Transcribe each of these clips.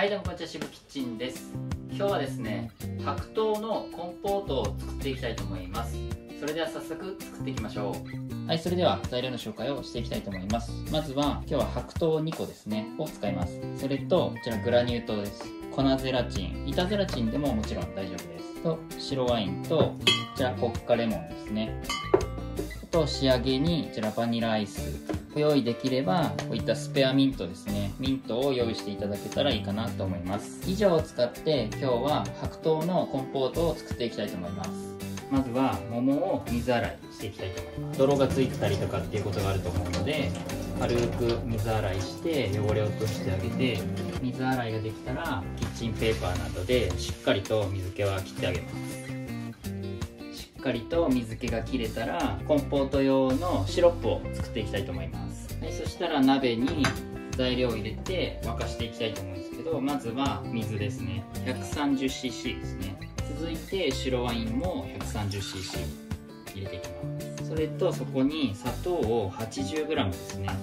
はい、どうもこんにちは、渋キッチンです。今日はですね、白桃のコンポートを作っていきたいと思います。それでは早速作っていきましょう。はい、それでは材料の紹介をしていきたいと思います。まずは今日は白桃2個ですねを使います。それとこちらグラニュー糖です。粉ゼラチン、板ゼラチンでももちろん大丈夫です。と白ワインとこちらポッカレモンですね。と仕上げにこちらバニラアイス、ご用意できればこういったスペアミントですね、ミントを用意していただけたらいいかなと思います。以上を使って今日は白桃のコンポートを作っていきたいと思います。まずは桃を水洗いしていきたいと思います。泥がついてたりとかっていうことがあると思うので、軽く水洗いして汚れを落としてあげて、水洗いができたらキッチンペーパーなどでしっかりと水気は切ってあげます。しっかりと水気が切れたらコンポート用のシロップを作っていきたいと思います。はい、そしたら鍋に材料を入れて沸かしていきたいと思うんですけど、まずは水ですね。 130cc ですね。続いて白ワインも 130cc 入れていきます。それとそこに砂糖を 80g ですね。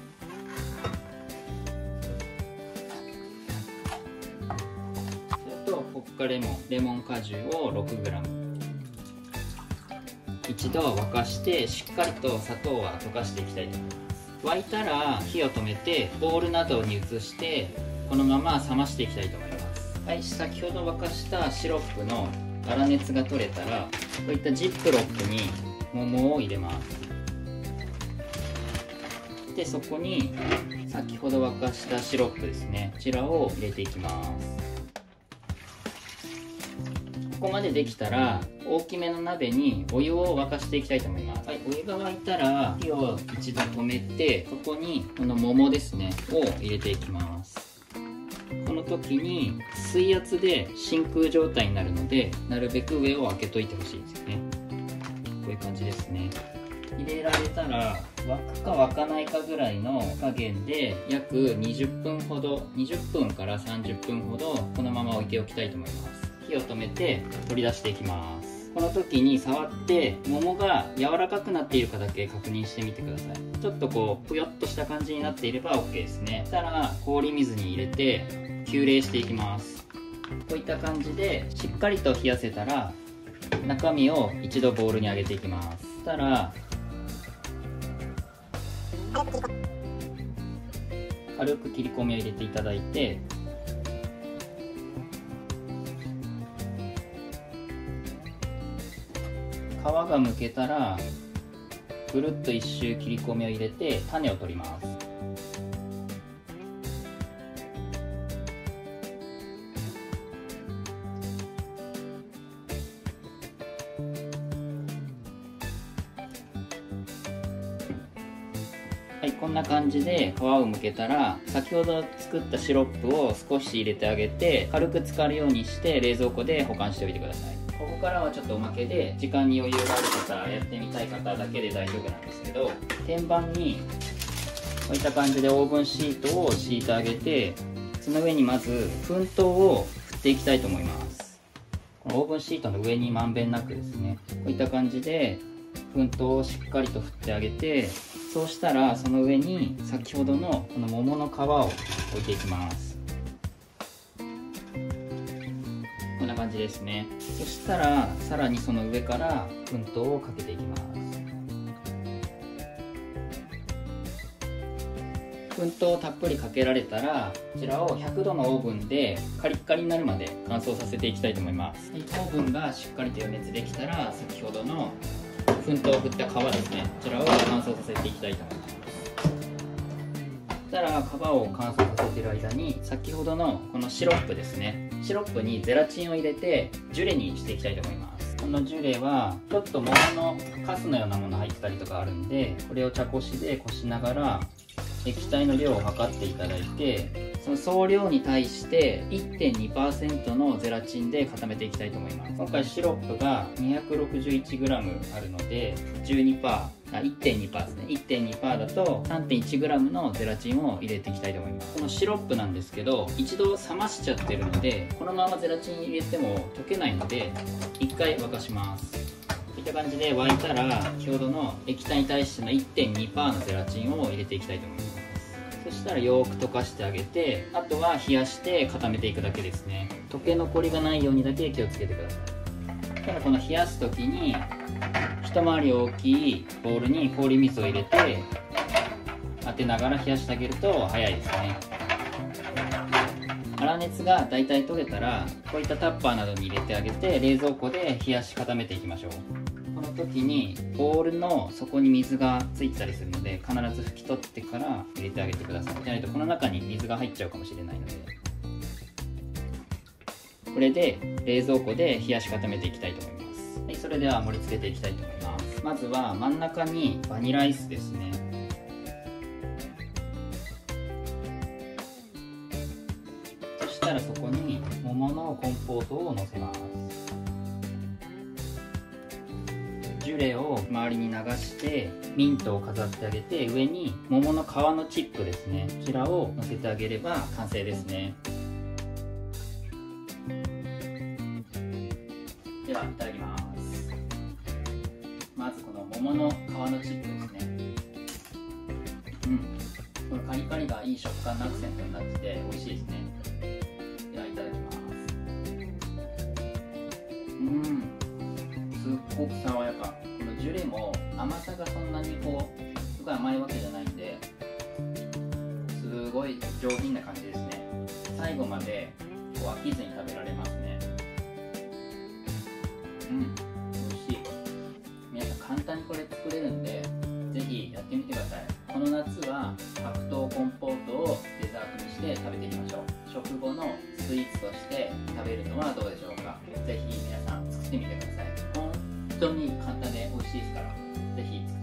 それとポッカレモン果汁を 6g、一度沸かしてしっかりと砂糖は溶かしていきたいと思います。沸いたら火を止めてボウルなどに移してこのまま冷ましていきたいと思います。はい、先ほど沸かしたシロップの粗熱が取れたらこういったジップロックに桃を入れます。でそこに先ほど沸かしたシロップですね、こちらを入れていきます。ここまでできたら大きめの鍋にお湯を沸かしていきたいと思います。はい、お湯が沸いたら火を一度止めて、ここにこの桃ですねを入れていきます。この時に水圧で真空状態になるので、なるべく上を開けといてほしいですよね。こういう感じですね。入れられたら沸くか沸かないかぐらいの加減で約20分ほど、20分から30分ほどこのまま置いておきたいと思います。火を止めて取り出していきます。この時に触って桃が柔らかくなっているかだけ確認してみてください。ちょっとこうぷよっとした感じになっていれば OK ですね。そしたら氷水に入れて急冷していきます。こういった感じでしっかりと冷やせたら中身を一度ボウルに上げていきます。そしたら軽く切り込みを入れていただいて、皮が剥けたらぐるっと一周切り込みを入れて種を取ります。はい、こんな感じで皮を剥けたら先ほど作ったシロップを少し入れてあげて軽く浸かるようにして冷蔵庫で保管しておいてください。ここからはちょっとおまけで、時間に余裕がある方、やってみたい方だけで大丈夫なんですけど、天板にこういった感じでオーブンシートを敷いてあげて、その上にまず粉糖を振っていきたいと思います。このオーブンシートの上にまんべんなくですね、こういった感じで粉糖をしっかりと振ってあげて、そうしたらその上に先ほどのこの桃の皮を置いていきます。こんな感じですね。そしたらさらにその上から粉糖をかけていきます。粉糖をたっぷりかけられたらこちらを100度のオーブンでカリッカリになるまで乾燥させていきたいと思います。オーブンがしっかりと予熱できたら先ほどの粉糖を振った皮ですね、こちらを乾燥させていきたいと思います。そしたら皮を乾燥させている間に先ほどのこのシロップですね、シロップにゼラチンを入れてジュレにしていきたいと思います。このジュレはちょっと桃のカスのようなもの入ってたりとかあるんで、これを茶こしでこしながら液体の量を測っていただいて、その総量に対して 1.2% のゼラチンで固めていきたいと思います。今回シロップが 261g あるので 1.2% ですね。 1.2% だと 3.1g のゼラチンを入れていきたいと思います。このシロップなんですけど一度冷ましちゃってるので、このままゼラチン入れても溶けないので1回沸かします。こういった感じで沸いたら先ほどの液体に対しての 1.2% のゼラチンを入れていきたいと思います。そししたらよーく溶かしてあげて、あとは冷やして固めていくだけですね。溶け残りがないようにだけ気をつけてください。ただこの冷やす時に一回り大きいボウルに氷水を入れて当てながら冷やしてあげると早いですね。粗熱がだいたい取れたらこういったタッパーなどに入れてあげて冷蔵庫で冷やし固めていきましょう。この時にボウルの底に水がついてたりするので必ず拭き取ってから入れてあげてください。じゃないとこの中に水が入っちゃうかもしれないので、これで冷蔵庫で冷やし固めていきたいと思います。はい、それでは盛り付けていきたいと思います。まずは真ん中にバニラアイスですね。そしたらそこに桃のコンポートをのせます。ジュレを周りに流してミントを飾ってあげて、上に桃の皮のチップですね、こちらをのせてあげれば完成ですね。ではいただきます。まずこの桃の皮のチップですね。このカリカリがいい食感のアクセントになってて美味しいですね。ではいただきます。すっごく爽やか。このジュレも甘さがそんなにすごい甘いわけじゃないんで、すごい上品な感じですね。最後まで飽きずに食べられますね。美味しい。皆さん簡単にこれ作れるんでぜひやってみてください。この夏は白桃コンポートをデザートにして食べていきましょう。食後のスイーツとして食べるのはどうでしょうか。ぜひ皆さん作ってみてください。本当に簡単で美味しいですから、ぜひ作ってみてください。